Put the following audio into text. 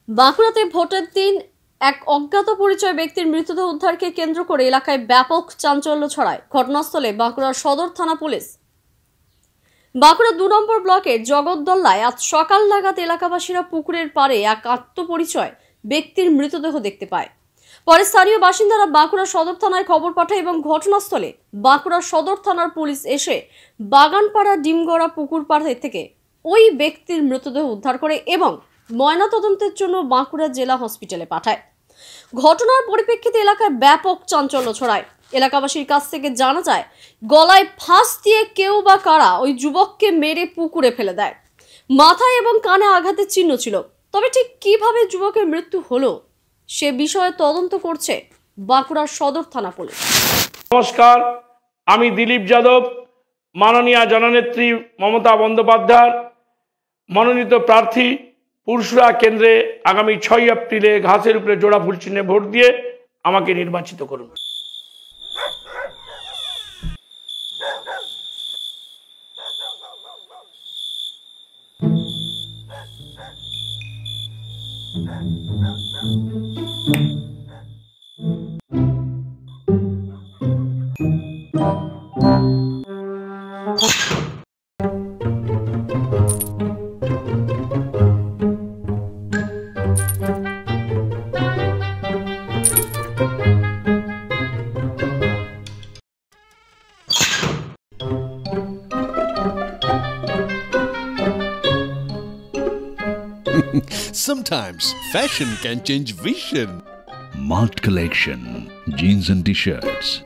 বাঁকুড়াতে ভোটের দিন এক অজ্ঞাত পরিচয় ব্যক্তির মৃতদেহ উদ্ধারকে কেন্দ্র করে এলাকায় ব্যাপক চাঞ্চল্য ছড়ায়। ঘটনাস্থলে বাঁকুড়া সদর থানা পুলিশ। বাঁকুড়া ২ নম্বর ব্লকের জগদ্দল্লায় আজ সকাল নাগাদ এলাকাবাসীরা পুকুরের পাড়ে এক আত্মপরিচয় ব্যক্তির মৃতদেহ দেখতে পায়। পরে স্থানীয় বাসিন্দারা বাঁকুড়া সদর থানায় খবর পাঠায় এবং ঘটনাস্থলে বাঁকুড়া সদর থানার পুলিশ এসে বাগানপাড়া ডিমগড়া পুকুর পাড়ে থেকে ওই ব্যক্তির মৃতদেহ উদ্ধার করে এবং ময়নাতদন্তের জন্য বাঁকুড়া জেলা হসপিটালে পাঠায়। ঘটনার পরিপ্রেক্ষিতে এলাকায় ব্যাপক চাঞ্চল্য ছড়ায়। এলাকাবাসীর কাছ থেকে জানা যায়, গলায় ফাঁস দিয়ে কেউ বা কারা ওই যুবককে মেরে পুকুরে ফেলে দেয়। মাথায় এবং কানে আঘাতের চিহ্ন ছিল, তবে ঠিক কিভাবে যুবকের মৃত্যু হলো সে বিষয়ে তদন্ত করছে বাঁকুড়া সদর থানা পুলিশ। নমস্কার, আমি দিলীপ যাদব, মাননীয় জননেত্রী মমতা বন্দ্যোপাধ্যায় মনোনীত প্রার্থী। পুরসুরা কেন্দ্রে আগামী 6 এপ্রিলে ঘাসের উপরে জোড়া ফুল চিহ্নে ভোট দিয়ে আমাকে নির্বাচিত করুন। Sometimes fashion can change vision. Malt Collection, jeans and t-shirts.